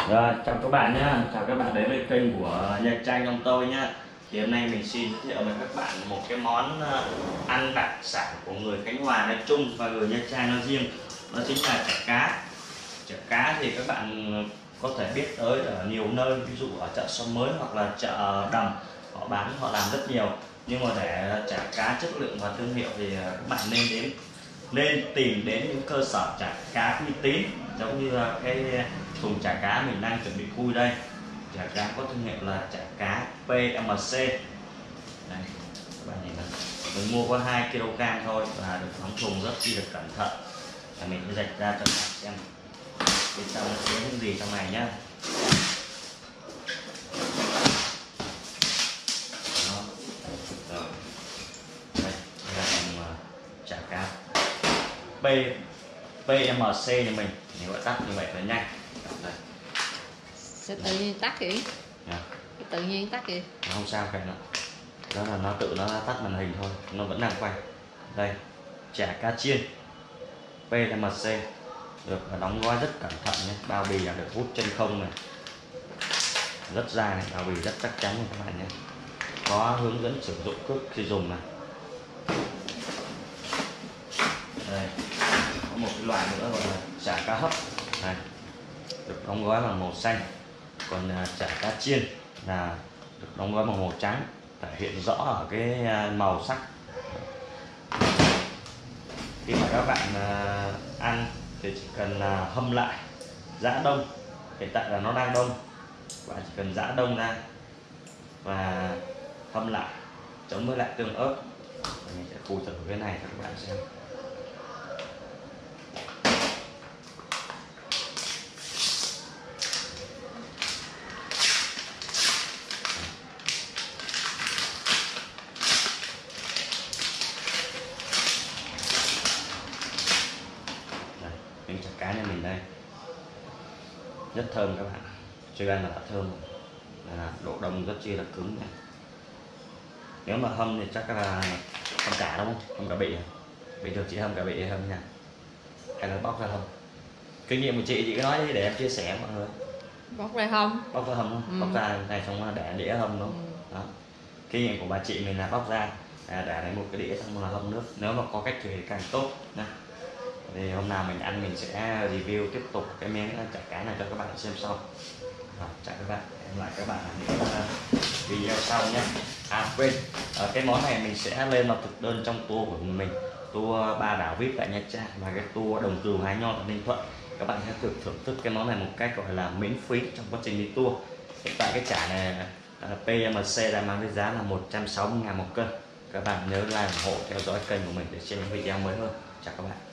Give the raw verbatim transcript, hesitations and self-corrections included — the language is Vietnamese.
Rồi, chào các bạn nhé, chào các bạn đến với kênh của Nha Trang trong tôi nhé. Thì hôm nay mình xin giới thiệu với các bạn một cái món ờ, ăn đặc sản của người Khánh Hòa nói chung và người Nha Trang nói riêng. Đó chính là chả cá. Chả cá thì các bạn có thể biết tới ở nhiều nơi, ví dụ ở chợ Xóm Mới hoặc là chợ Đầm, họ bán, họ làm rất nhiều. Nhưng mà để chả cá chất lượng và thương hiệu thì các bạn nên đến nên tìm đến những cơ sở chả cá uy tín, giống như là cái thùng chả cá mình đang chuẩn bị khui đây. Chả cá có thương hiệu là chả cá pê em xê. Đây, các bạn nhìn này, mình mua có hai ki lô gam thôi và được đóng thùng rất chi là cẩn thận. Và mình sẽ rạch ra cho các bạn xem bên trong nó chứa những gì trong này nhá. Đó. Rồi. Đây, đây là thùng chả cá P, pê em xê nhà mình, nếu gọi tắt như vậy là nhanh. Đây. Sẽ tự nhiên tắt kìa. Yeah. Tự nhiên tắt kìa. Không sao cả nữa. Đó là nó tự nó tắt màn hình thôi, nó vẫn đang quay. Đây, chả cá chiên pê em xê được đóng gói rất cẩn thận nhé, bao bì là được hút chân không này, rất dai này, bao bì rất chắc chắn này các bạn nhé, có hướng dẫn sử dụng trước khi dùng này. Đây, có một cái loại nữa gọi là chả cá hấp này, được đóng gói bằng màu xanh, còn chả cá chiên là được đóng gói bằng màu trắng, thể hiện rõ ở cái màu sắc. Khi mà các bạn ăn thì chỉ cần hâm lại, giã đông, hiện tại là nó đang đông, bạn chỉ cần giã đông ra và hâm lại, chấm với lại tương ớt. Mình sẽ khui thử cái này cho các bạn xem. Miếng chả cá nhà mình đây rất thơm các bạn, chưa ăn là đã thơm, là độ đông rất chi là cứng này. Nếu mà hâm thì chắc là hâm cả đúng không, hâm cả bị bị được chị hâm cả bị hâm nha, hay là bóc ra hâm? Kinh nghiệm của chị chị cứ nói đi để em chia sẻ mọi người. Bóc ra không? Bóc ra hâm không? Ừ. Bóc ra này xong để đĩa hâm đúng không? Ừ. Đó. Kinh nghiệm của bà chị mình là bóc ra để lấy một cái đĩa xong là hâm nước, nếu mà có cách thì càng tốt nha. Thì hôm nào mình ăn mình sẽ review tiếp tục cái miếng chả cá này cho các bạn xem sau. Rồi, chào các bạn, hẹn lại các bạn ở những video sau nhé. À quên, ở cái món này mình sẽ lên vào thực đơn trong tour của mình, tour ba đảo vê i pê tại Nha Trang và cái tour Đồng Cừu Hái Nho tại Ninh Thuận. Các bạn sẽ được thưởng thức cái món này một cách gọi là miễn phí trong quá trình đi tour. Hiện tại cái chả này pê em xê đang mang với giá là một trăm sáu mươi ngàn một cân. Các bạn nhớ like, ủng hộ, theo dõi kênh của mình để xem những video mới hơn. Chào các bạn.